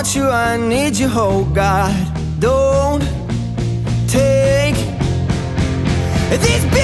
want you, I need you, oh God. Don't take these